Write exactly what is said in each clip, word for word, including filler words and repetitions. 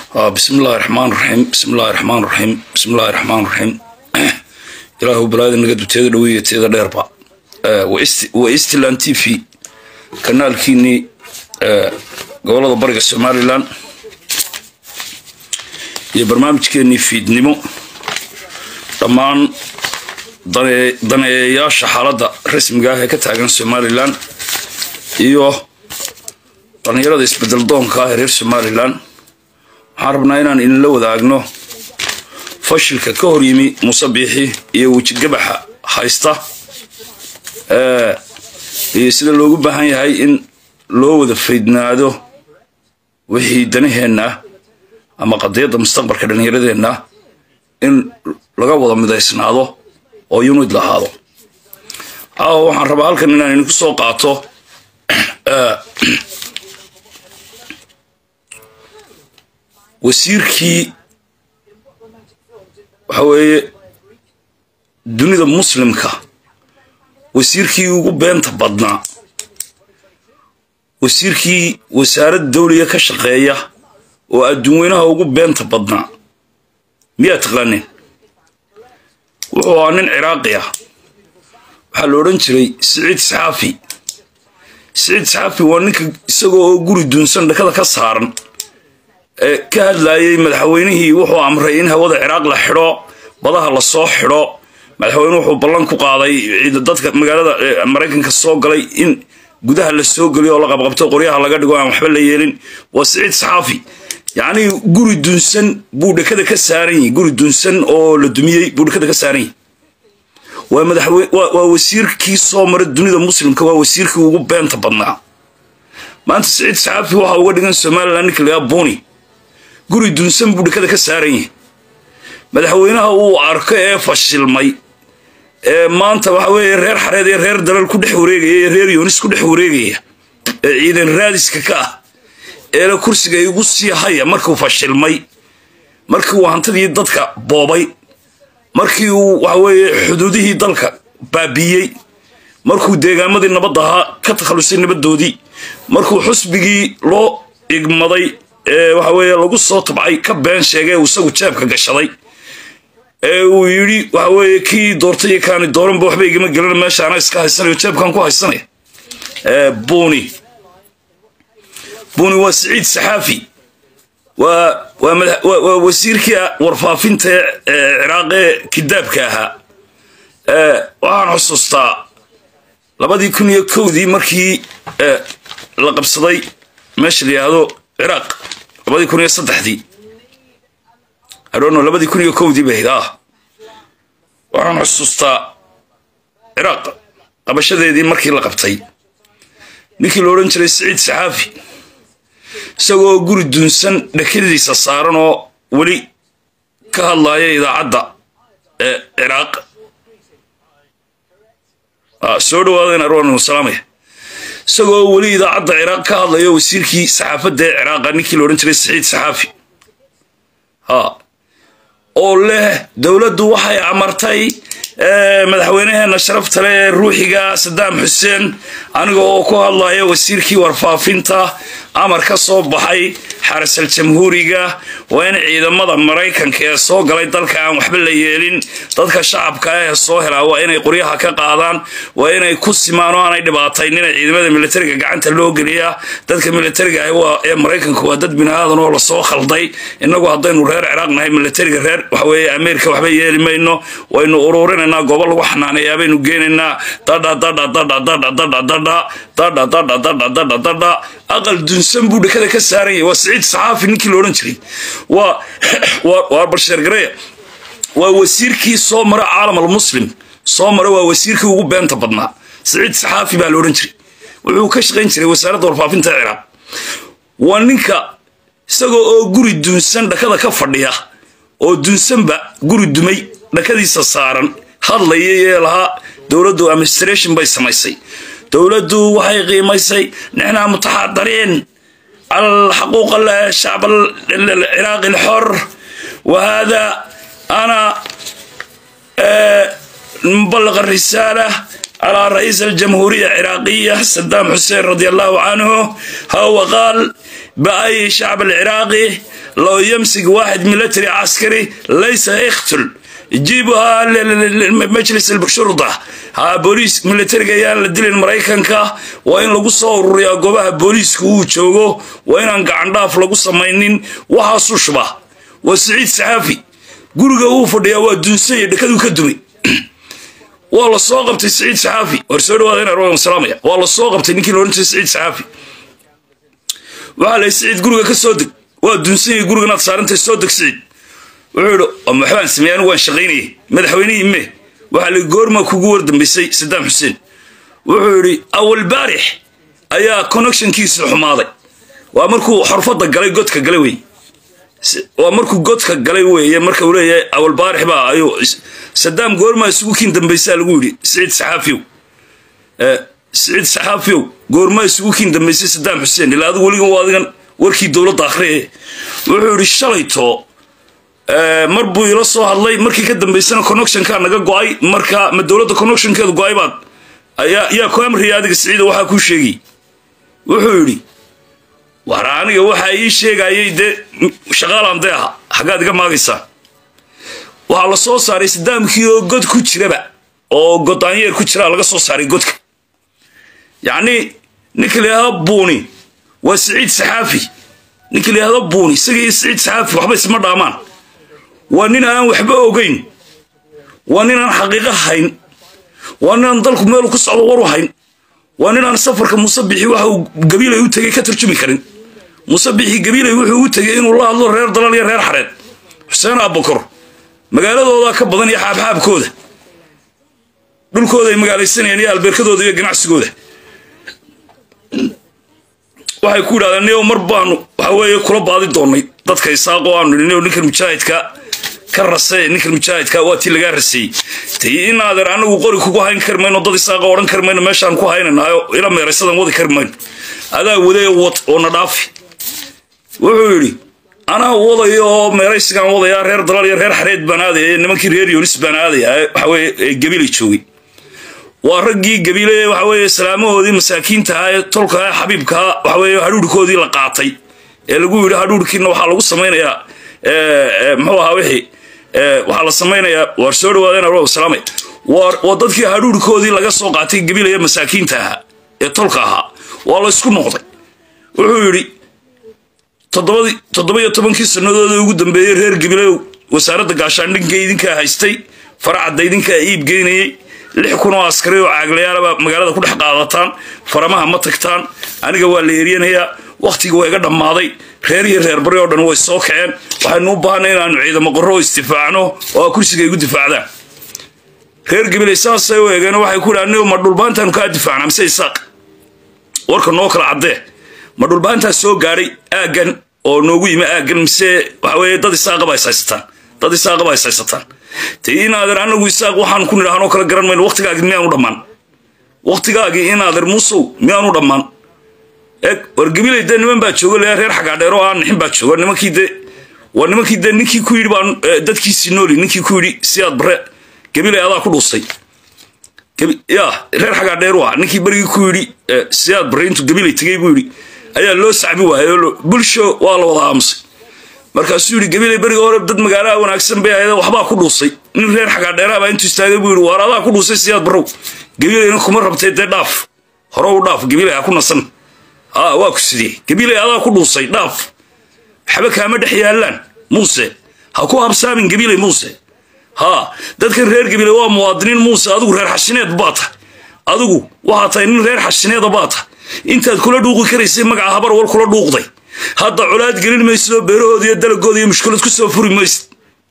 آه بسم الله الرحمن الرحيم بسم الله الرحمن الرحيم بسم الله الرحمن الرحيم إلهي بلاد نقد بتيجي دوية تيجي دربا آه وإست وإستلان تي في كنال كيني آه قولة ضبرق السومالي لان يبرنامج كيني في دنيمو طبعا ضني ضني يا شحالة رسم جاه كتاعن السومالي لان إيوه ضني يرد يسبدل دون كاهر السومالي لان حربنا إننا إن لو ذاقناه فشل ككوريمي مصبيحي يوجد جبحة حيسته آه يصير اللوجو بهاي هاي إن لو ذا فيدنا هذا وهي دنيهنا أما قضية المستقبل كده يردنا إن لقوا ضم ذا السنة هذا أو يمد له هذا أو حرب هالك إننا نقصو قاطه آه وسيركي وحوي دنيا المسلم كا وسيركي وجو بين تبضنا وسيركي وسارة الدولية كشقية وأدوينها وجو بين تبضنا مئة غني وعنن عراقية حلورنشري سعيد سعافي سعيد سعافي وانك سجوا جوري دونسون ده كذا كسرن كهل لاي مدحوينه وحو أمرين هو العراق لحرا بدها للصاح حرا مدحوينه وحو بلانكو قاضي إذا ضدك مجال أمريكان كالسوق قلي إن جودها للسوق قلي والله قبضته قريها على قد جوا محبل ليلين وسعيد صحافي يعني جوري دونسن بود كذا كسارين جوري دونسن أو لدمية بود كذا كسارين ومدحوي ووسير كي صامر الدنيا المسلم كوا وسير كي وجو بين تبضنا ما أنت سعيد صحافي وحو ودين سمال لأنك اللي أبوني guri dunsan buu dhakada ka saaran yahay madaxweynaha uu arko ee fashilmay ee maanta waxa weeye reer xareed ee reer dalal ku dhex wareegaya reer Yunis ku dhex wareegaya ee ciidan raadiska ka ah ee la kursiga igu sii haya markuu fashilmay markii uu hantidii dadka boobay markii uu waxa weeye xuduudihii dalka baabiyay markuu deegaamadii nabadda ka takhalusay nabadoodii markuu xusbigii loo igmaday waxa weeye lagu soo tabcay ka been sheegay uu isagu jeebka gashaday ee uu yiri waxa weeye kii doortay kaani dooran buu waxba igama galan meesha ana iska haysanayo jeebkan ku haysanay ee buuni buuni waa Saciid Saxaafi waa waa wasiirkii warfaafinta Ciraaqi kidaabka ahaa ee waxaan xusuustaa labadii kun iyo kowdii markii la qabsaday meesha la yiraahdo Ciraaq labadii kun iyo saddexdii arono labadii kun iyo kowdii bay ah waxaan xusuustaa Ciraaq qabashadeedii markii la qabtay ninkii loo oran jiray Saciid Saxaafi isagoo guri dunsan dhakadiisa saaran oo wali ka hadlaya idaacadda ee Ciraaq ah soo dhawaadeen arono salaamay isagoo wali idaacadda Ciraaq ka hadlayo wasiirkii saxaafadda Ciraaq ninkii loo oran jiray Saciid Saxaafi ha oo leh dawladdu waxay amartay madaxweynaha sharafta leh ruuxiga Saddam Hussein aniga oo ku hadlayo wasiirkii warfaafinta amar ka soo baxay xarasal jamhuuriga waa in ciidamada Mareykanka ee soo galay dalka aan waxba la yeelin dadka shacabka ah soo helaa waa inay qoryaha ka qaadaan waa inay ku simaan oo aanay dhibaatayn in ciidamada militariga gacanta loo geliyaa dadka militariga ah waa ee Mareykanka waa dad binaadan oo la soo khalday inagu haddaynu reer Ciraaq nahay militariga reer waxa weeye Ameerika waxba yeeli mayno waynu ururinayna gobol lagu xanaaneeyaa baynu geenaynaa dada dada dada dada dada dada dada dada dada dada dada aqal dunsan buu dhakada ka saaran yahay waa Saciid Saxaafi ninkii loo oran jiray waa waa Bashir Gareey waa wasiirkii soo maray caalamka muslim soo maray waa wasiirkii ugu beenta badnaa Saciid Saxaafi baa loo oran jiray wuxuu ka shaqeyn jiray wasaaradda warfaafinta Ciraaq waa ninka isagoo oo guri dunsan dhakada ka fadhiya oo dunsanba guri dumay dhakadiisa saaran hadlayay laha dawladdu administration bay samaysay dawladdu waxay qiimaysay nixna mutaxadariin الحقوق الشعب العراقي الحر وهذا أنا مبلغ الرسالة على رئيس الجمهورية العراقية صدام حسين رضي الله عنه هو قال بأي شعب العراقي لو يمسك واحد ميليتري عسكري ليس يقتل يجيبها لمجلس الشرطة ها بوليس ميليتري جايان لدل المريكان كا وين لقوا صور يا جوبها بوليس كوت شوجو وين أنق عنداف لقوا سماينين وحاسو شبه وسعيد سحافي قرقة وفد يا ودنسية دكتور كدومي والله صاقبت سعيد سحافي ورسلوا هذين أروهم سلامية والله صاقبت نيكي لورنت سعيد سحافي وعلى سعيد قرقة كصدق ودنسية قرقة نتصارنت الصدق سعيد وعلو أما حوان سميان وان شغيني مدحويني إمه وعلى قورما كوغور دمبسي سدام حسين وعلي أول بارح أيا كونكشن كيس الحماضي وأمركو حرفضة قلي قدك قلوي وأمركو قدك قلوي يا مركو ولي أول بارح بقى أيو سدام قورما سوكين دمبسي القولي سعيد سحافيو أه سعيد سحافيو قورما سوكين دمبسي سدام حسين إلا هذا ولي واضغان وركي دولة آخرية وعلي الشريطو مربو يرسو هالله مركي كدم بيسنا كونكشن كان نجا قاي مركا مدولة كونكشن كده قاي بعد يا يا كام رياضك السعيد وحا كل شيء وحولي وراني وحا أي شيء جاي ده شغال عم ده حاجات كم ما قصة وعلى صوص صار يسدام كيو قد كتير بقى أو قطانية كتير على قصة صار يقدك يعني نكلها بوني وسعيد سحافي نكلها بوني سعيد سعيد سحافي وحبس مرة أمان واننا وحبه اوغين واننا حقيقه هين واننا دلku meel ku socdo war wahayn واننا safarka musabixi waxa uu gabiilay u tagay ka tarjumi karin musabixi gabiilay wuxuu u tagay inuu la hadlo reer dalal iyo reer xareed Xuseen Abubakar magaaladooda ka badan iyo xaabxaabkooda dhulkooda ay magaalaysanayeen iyo albeerkadooda iyo ganacsigooda waxay ku yiraahdeen neeyo mar baanu waxa weeye kula baadi doonay dadka isaaqo aanu neeyo ninka mujaahidka كرسي نك المجاهد كواتي اللي جارسي تي إن هذا أنا وقولي كوكو هاين كرمين وضد ساقة ورن كرمين ماشي عن كو هاين إنه إلى ما يرسلن وضد كرمين هذا وذي وط ونضافي وعولي أنا وضي يوم ما يرسل كان وضي يا رير ضلال يا رير حريد بنادي إنما كرير يونس بنادي حوي قبيلي تشوي ورجي قبيلة وحوي سلامه وذي مساكين تهاي طلقها حبيبك وحوي هدول كودي لقاطي اللي يقول هدول كنا وحلا قصة يا محو هاوي waxaa la sameeyaa war soo dhawaadeen Arwaa Salaamay war wadadkii haruurkoodii laga soo qaatay gabiilaya masaakiinta ah ee tolka ah waa la isku noqday wuxuu yiri toddoba iyo toban sanadood ugu dambeeyay reer gabiilay wasaaradda gaashaandhigga idinka haystay faracada idinka iib geynayay lix kun oo askari oo caaglayaal magaalada ku dhex qaadataan faramaha ma tagtaan aniga waa la yeeriyanayaa waqtiga way iga dhamaaday reer iyo reer bari oo dhan way soo kaceen waxaanu u baahnay inaanu ciidamo qorro istifaacno oo kursiga igu difaacdaan reer gabilay saasay weegan waxay ku dhaanay ma dhulbaantan ka difaacna mise isaaq warka noo kala cadde ma dhulbaanta soo gaaray aagan oo noogu yimi aagan mise waxa weeye dad isaaq ba haysataan dad isaaq ba haysataan tiin aadar anagu isaaq waxaan ku niraahno kala garan mayno waqtigaagi miyaanu dhamaan waqtigaagi in aadar musow miyaanu dhamaan eg war gabilay de niman baa jooga reer xaga dheer oo aan nixin baa jooga nimankii de waa nimankii de ninkii ku yiri baan dadkiisii nooli ninkii ku yiri siyaad bare gabilay adaa ku dhuusay ya reer xaga dheer waa ninkii barigii ku yiri siyaad bare intuu gabilay tagay buu yiri ayaa loo sacbi waayay bulsho waa la wada aamusay markaasuu yiri gabilay bariga hore dad magaalo wanaagsan bay ahayd waxba ku dhuusay nin reer xaga dheer ah intuu istaagay buu yiri war adaa ku dhuusay siyaad bare gabilayna kuma rabtay de dhaaf hore u dhaaf gabilay ku nasan آه واكسدي قبيلة هذا كله صيد ناف حبكها مدح يالان موسى هكو هبسا من قبيلة موسى ها دادك الرير قبيلة waa مواطنين موسى أدوك رير حشينيد باطة أدوك وهاتين رير حشينيد باطة انت كل دوغو كريسي مقع هبر والكل دوغ دي هادا عولاد قليل ميسو بيرو دي الدلقو دي مشكلة كسو فوري ميسد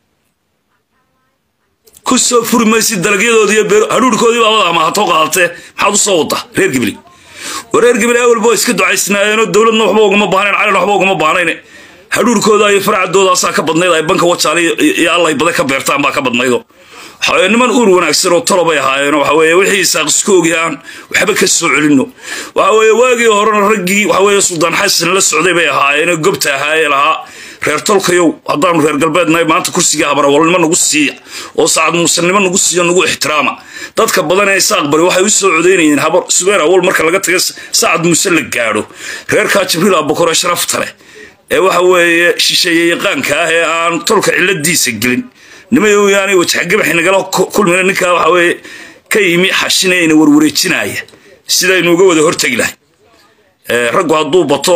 كسو فوري ميسد دلقيدو دي بيرو هلوركو دي بابا ما هاتوقع هاتي محادو صوتا رير قبيلي wareer gabilay awal boys ka ducaysnaayeen dawladna waxba uga ma baahneen cali waxba uga ma baahneen haruurkooda ay faracadooda asaa ka badnayd ay banka wajaali iyo Allah bada ka beertaan baa ka badnaydo niman uur wanaagsan oo talo bay ahaayeen waxa weeye wixii isaaq isku ogiyaan waxba ka soo celino waxa weeye waagii hore raggii waxa weeye Suldaan Xasan la socday bay ahaayeen gobta ahaayeen laha reer tolkayow haddaanu reer galbeednahay maanta kursiga habarawalnimo nagu siiya oo sacad muusenimo nagu siiyo nagu ixtiraama dadka badan ee isaaq bari waxay u soo codeynayeen habar subeer awal marka laga taga sacad muuse la gaadho reerkaa jibriil abukore sharafta leh ee waxa weeye shisheeye yaqaanka ah ee aan tolka ciladiisa gelin nimayow yaani wajxagabaxi nagala kulmina ninkaa waxa weeye ka yimi xashinayna warwareejinaya sidaynu uga wada hortagi lahay raggu hadduu bato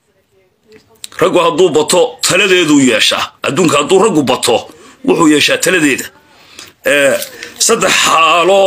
raggu hadduu bato taladeeduu yeeshaa adduunka hadduu raggu bato wuxuu yeeshaa taladeeda saddex xaalo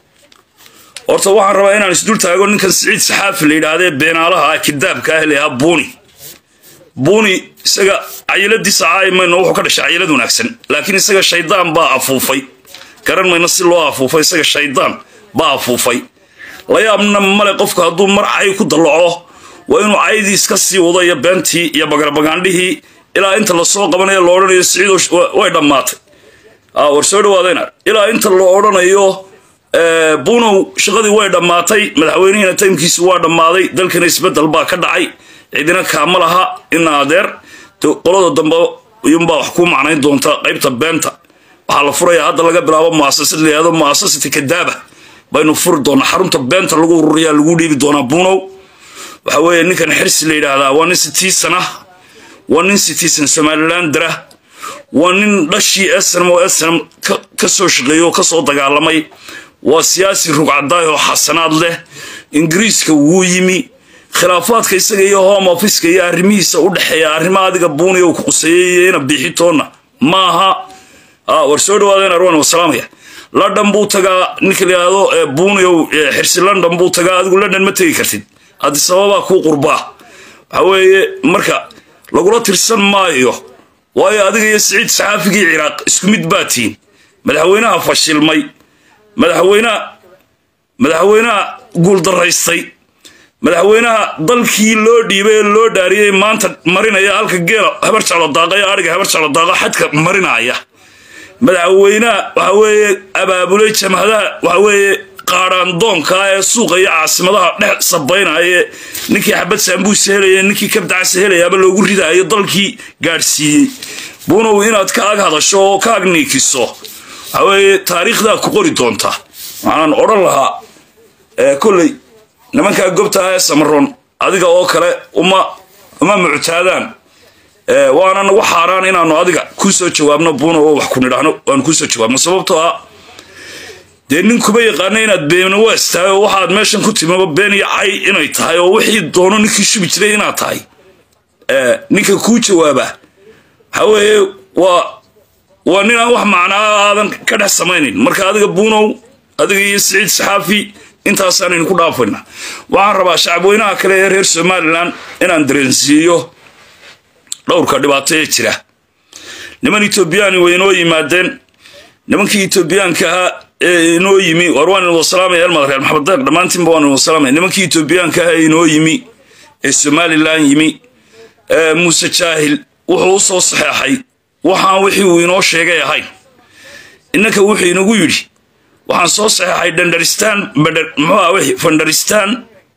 horta waxaan rabaa inaan isdul taago ninkan siciid saxaafi la yidhaahdee beenaalaha kitaabka ah leeyahaa buuni buuni isaga cayiladiisa caayimayno wuxuu ka dhashay cayilad wanaagsan laakiin isaga shaydaan baa afuufay garan mayno si loo afuufay isaga shaydaan baa afuufay la yaabna male qofka hadduu mar cay ku dallaco waa inuu caydiis ka sii wado iyo beentii iyo bagarabagaandhihii ilaa inta lasoo qabanayo lo odhanayo siciido way dhammaatay war soo dhawaadayna ilaa inta lo odhanayo buunow shaqadii way dhammaatay madaxweynihiina taymkiisi waa dhammaaday dalkana isbeddel baa ka dhacay cidina kaama laha ina adeer qolada dambe iyuunbaa wax kuu macnayn doonta qaybta beenta waxaa la furayaa hadda laga bilaabo mu'asasad la yihahdo mu'asasati kadaaba baynu furi doonaa xarunta beenta lagu ururiyaa lagu dhiibi doonaa buunow waxa weeye ninkan xirsi la yidhaahdaa waa nin sitiisan ah waa nin sitiisan somaliland dara waa nin dhashii snm oo snm ka soo shaqeeyo oo ka soo dagaalamay waa siyaasi rugcadaay oo xasanaad leh ingiriiska wuu yimi khilaafaadka isaga iyo home officeka iyo arrimihiisa u dhexeeya arrima adiga buuni oo ku quseeyay iyo ina biixitoonna maaha war soo dhawaadeen arwan wasalaamaya london buu tagaa ninka la yidhaahdo buuni oo xirsi london buu tagaa adigu london ma tegi kartid haddii sababaa kuu qurbaa waxa weeye marka lagula tirsan maayo waayo adiga iyo siciid saxaafigii ciraaq isku mid baa tihiin madaxweynaha fashilmay madaxweynaha madaxweynaha guuldaraystay madaxweynaha dalkii loo dhiibay ee loo dhaariyey maanta marinaya halka geela habar jeclo daaqaya ariga habar jeclo daaqa xadka marinaya madaxweynaha waxa weeye abaabulay jamhadaha waxa weeye qaaraandoonka ee suuqa iyo caasimadaha dhex sabaynaya ninkii xabad saambuus helaya ninkii kabdacas helayaaba loogu ridaayo dalkii gaadhsiiyey buunow inaad ka ag hadasho oo ka ag niikiso waxa weeye taariikhdaad ku qori doonta waxaan odhan lahaa kolley nimankaa gobta ee samaroon adiga oo kale uma uma muctaadaan waana nagu xaaraan inaanu adiga kuu soo jawaabno buunow oo wax ku nidhaahno waanu kuu soo jawaabno sababtoo ah dee nin kuma yaqaana inaad beena waas tahay oo waxaad meeshan ku timaba been iyo cay inay tahay oo wixii doono ninkii shubi jiray inaad tahay ninka kuu jawaaba waxa weeye waa waa nin aan wax macnaa aadan ka dhex samaynayn marka adiga buunow adiga iyo siciid saxaafi intaasaanaynu ku dhaafayna waxaan rabaa shacabweynaha kale ee reer somalilan inaan dareensiiyo dhowrka dhibaato ee jira niman etoobiyaani way inoo yimaadeen nimankii etoobiyaanka ahaa ee inoo yimi war waan inuu salaamay elmad reer maxamed deeq dhammaantiinba waan inuu salaamay nimankii etoobiyaanka ahaa ee inoo yimi ee somalilan yimi muuse jaahil wuxuu u soo saxeexay waxaan wixii uu inoo sheegay ahayn innanka wuxuu inagu yidhi waxaan soo saxeexay dandaristan muxuu ah wixii fandaristan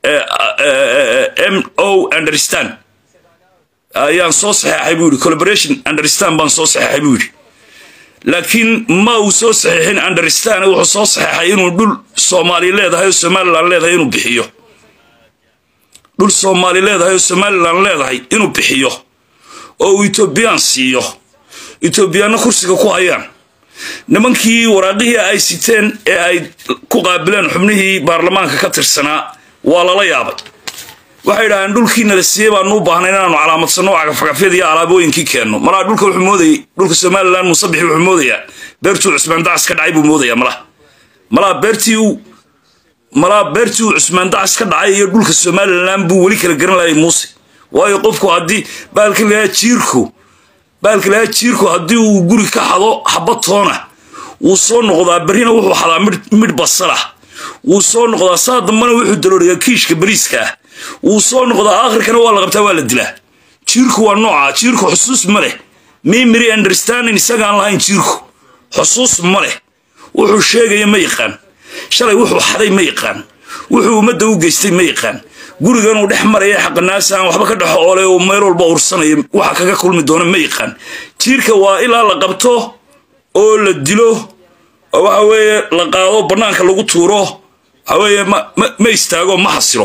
m o understand ayaan soo saxeexay buu yidhi collaboration understand baan soo saxeexay buu yidhi laakiin ma uu soo saxeexin understand wuxuu soo saxeexay inuu dhul soomaali leedahay oo somaliland leedahay inuu bixiyo dhul soomaali leedahay oo somaliland leedahay inuu bixiyo oo uu etoobiyaan siiyo etoobiyaanna kursiga ku hayaan nimankii waraaqihii ay siteen ee ay ku qaabileen xubnihii baarlamaanka ka tirsanaa waa lala yaabay waxay yidhahdeen dhulkiina la siiyey baanu u baahnay inaanu calaamadsanno cagafcagafyada iyo alaabooyinkii keenno malaa dhulka wuxuu moodayay dhulka somaliland musabixi wuxuu moodayaa beertuu cusmaan dacas ka dhacay buu moodayaa malaa malaa beertii uu malaa beertii uu cusmaan dacas ka dhacay iyo dhulka somaliland buu weli kala garan lahay muuse waayo qofku haddii baalka lahaa jiirku baalka lahaa jiirku haddii uu guri ka xado xabad toona wuu soo noqdaa berrina wuxuu xadaa midh basalah wuu soo noqdaa saa dambana wuxuu dalooriyaa kiishka bariiska ah wuu soo noqdaa aakhirkana waa la qabtaa waa la dilaa jiirku waa nooca jiirku xusuus ma leh memory understanding isagaan lahayn jiirku xusuus ma leh wuxuu sheegaya ma yaqaan shalay wuxuu xaday ma yaqaan wuxuu ummadda u geystay ma yaqaan gurigan uu dhex maraya xaqnaas aan waxba ka dhaxo oolay oo meel walba ursanay waxa kaga kulmi doona ma yaqaan jiirka waa ilaa la qabto oo la dilo oo waxa weeye la qaado banaanka lagu tuuro waxa weeye ma ma istaago ma xasilo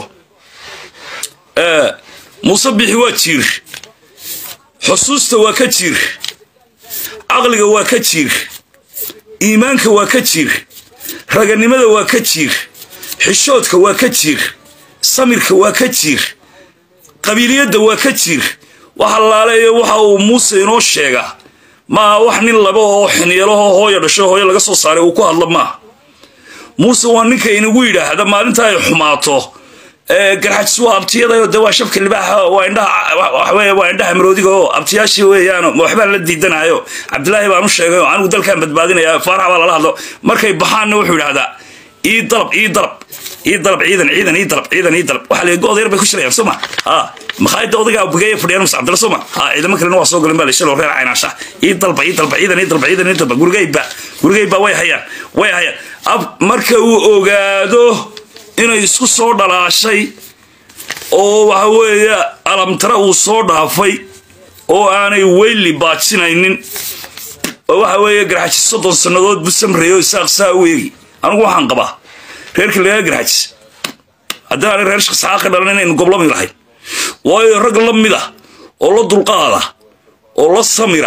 ee Muuse Bixi waa jiir xusuusta waa ka jiir aqliga waa ka jiir iimaanka waa ka jiir raganimada waa ka jiir xishoodka waa ka jiir samirka waa ka jiir qabiiliyada waa ka jiir waxa laaleeyo waxa uu Muuse inoo sheega ma wax nin laba oo xiniyeelaho hooyo dhasho hooyo laga soo saaray uu ku hadla ma Muuse waa ninka inagu yiraahdo maalinta ay xumaato ee garxajis waa abtiyada oo dawaa shabka libaaxa waa indhaha wax weeye waa indhaha maroodiga oo abtiyaashii weeyaan waxba la diidanayo Cabdullaahi baan u sheegay oo anigu dalkan badbaadinaya faarax baa la hadlo markay baxaan wuxuu yiraahdaa ii dalab ii dalab ii dalab ciidan ciidan ii dalab ciidan ii dalab waxa la gooday bay ku shirayaan Soomaa ha maxayda odayga bugaya fadhiyaan Muuse Cabdulla Soomaa ha ciidamo kale waa soo galeen baa la shiloo reer caynaasha ii dalab ii dalab ciidan ii dalab ciidan ii dalab gurigayba gurigayba way hayaan way hayaan ab marka uu ogaado inay isku soo dhalaashay oo waxa weeye alamtara uu soo dhaafay oo aanay weyli baajinaynin oo waxa weeye garxajis soddon sanadood bu samreeyo isaaqsaa weegi anigu waxaan qabaa reerka laga garxajis haddaan reer shaqsaaq dhalan inay goblami lahayn waayo rag la mid ah oo la dulqaada oo la samira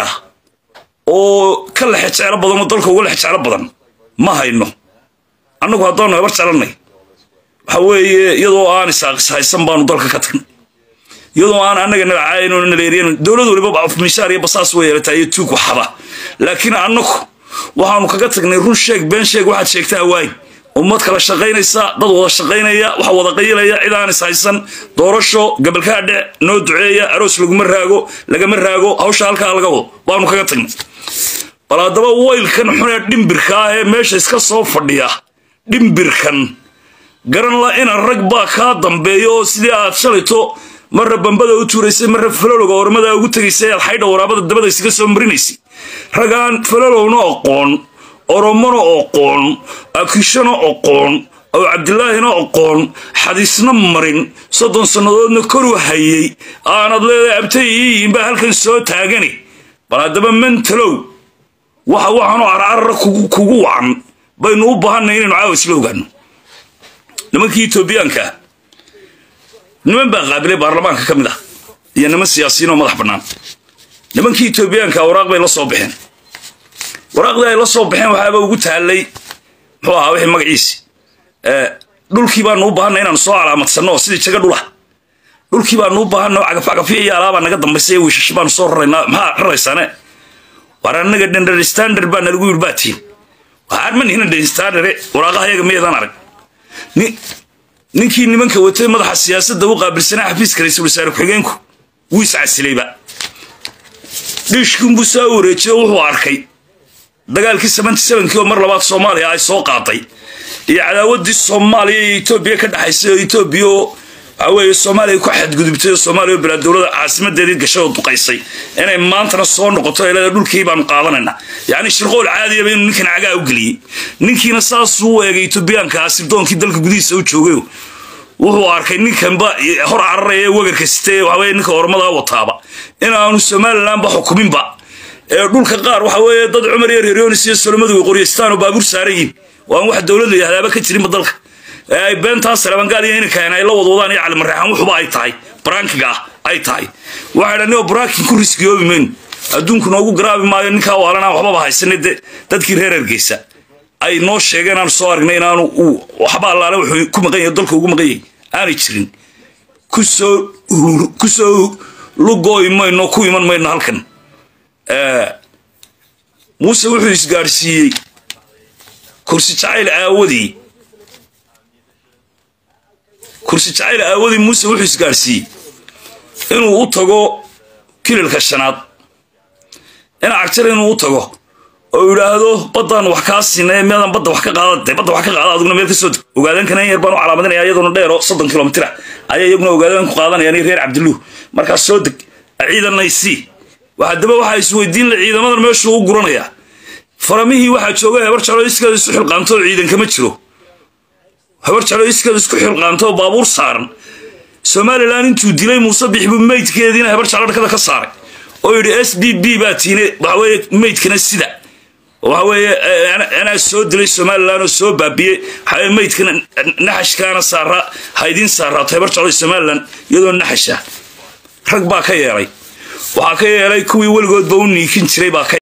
oo ka la xijeclo badan oo dalka uga la xijeclo badan ma hayno anagu haddaan habar jecelnay waxa weeye iyadoo aan isaaqis haysan baanu dalka ka tagnay iyadoo aan anaga nalacayn oo naleeriyeen dawladdu waliba afmishaar iyo basaas way yeelatay tuug waxba laakiin anagu waxaanu kaga tagnay run sheeg been sheeg waxaad sheegtaa waay ummad kala shaqaynaysa dad wada shaqaynaya waxa wada qaylaya cid aan is haysan doorasho gabalka dhac noo duceeya aroos lagu maraago laga maraago hawsha halka laga wado baanu kaga tagnay balaadaba weylkan xun ee dhimbirka ah ee meesha iska soo fadhiya dhimbirkan garan la in rag baa ka dambeeyo sidii aad shalayto marra bambada u tuuraysay marra falologa ormada ugu tagisay al xaydha waraabada dabada isaga soo marinaysay ragaan falolowna aqoon oromona aqoon akishana aqoon oo Cabdullaahina aqoon xadiisna marin soddon sanadoodna koru hayay aanad leedahay abtay ba halkan soo taagani balaadaba mentalow waxa waxaan arar kugu wacan baynu u baahanay inaynu caawis la ogaano nimankii Itoobiyaanka niman baa qaabilay baarlamaanka ka mid ah iyo niman siyaasiyiin oo madax bannaan nimankii Itoobiyaanka waraaq bay la soo bixeen waraaqda ay la soo bixeen waxaaba ugu taalay muxuu ahaa wixii magaciisi ee dhulkii baan u baahanay inaan soo calaamadsano sidii jaga dhula dhulkii baan u baahanay cagafcagafyo iyo alaaba naga dambaysay wiishash baan soo raraynaa maxaa raraysane waranaga dender standard baan lagu yirbatiin waxaan man hina dender standard waraaqaha iyaga meedan arag ni ninkii nimanka watay madaxa siyaasadda u qaabilsanaa xafiiska ra'iisul wasaare ku-xigeenku wuu iscasilayba dhishkun buu soo wareejiyay wuxuu arkay dagaalkii seventy-seven kii mar labaad Soomaaliya ay soo qaatay iyo cadaawadii Soomaaliya iyo Itoobiya ka dhaxaysay Itoobiya away Soomaaliya ku xadgudubtay Soomaaliya bilaa dawladda caasimadeedii gashay oo duqaysay inay maantana soo noqoto ilaa dhulkii baan qaadanayna yaani shirqool caadi ah in ninkan caga u galiyay ninkiina saas uu eegay Itoobiyaanka asibdoonkii dalka gudihiisa u joogay wuxuu arkay ninkan ba hor cararaya wagarka sitay waxa weeye ninka ormada wataaba inaanu Soomaaliland ba xukumin ba ee dhulka qaar waxa weeye dad Cumar iyo Reeryonis iyo Solomadu qoryastaan oo baabuur saarayin waan wax dawladda yahdaba ka jirin dalka ay beenta Salamangaaliya in ka ay la wadwadaan iyo cali marxan wuxuba ay tahay brankiga ay tahay waxa dhanoo brankin ku riskiyoobi meen adduunku noogu garaabi maayo ninka waalana waxba haysanay dadkii reer Hargeysa ay noo sheegeen aan soo aragnay inaanu waxba allaale wuxuu ku maqan yahay dalka ugu maqan yahay aan jirin ku soo ku soo lugooy mayno ku iman mayno halkan ee Muuse wuxuu isgaarsiiyay kursi jacayl aawadi kursi jacayl aawadi Muuse wuxuu isgaarsiiyay inuu u tago kililka shanaad ina agtar inuu u tago oo yiraahdo badan wax ka siinay meedan badda wax ka qaaday badda wax ka qaaday aduguna meel ka soo ogaadan kana yar baan u calaamadinaya iyadoo dheer oo soddon kilomitir ay iyaguna ogaadan ku qaadanayaan reer Cabdullah marka soo deg ciidanaysi waxa daba waxa isweydiin la ciidamadan meesha uu guranaya faramihii waxa joogay habar jalo iska isku xilqaanto ciidan kama jiro habar jalo iska isku xilqaanto baabuur saaran somalilan intuu dilay muuse bixi buu meydkeediina habar jeclo dhakada ka saaray oo yidhi s b b baa tiine waxa weeye meydkana sida waxa weeye anaa soo dilay somalilan oo soo baabiyey waxaa meydkana naxashkaana saara haydin saaraato habar jeclo somalilan iyadoo naxasha rag baa ka yeelay waxaa ka yeelay kuwii weligoodba u niikin jiray baa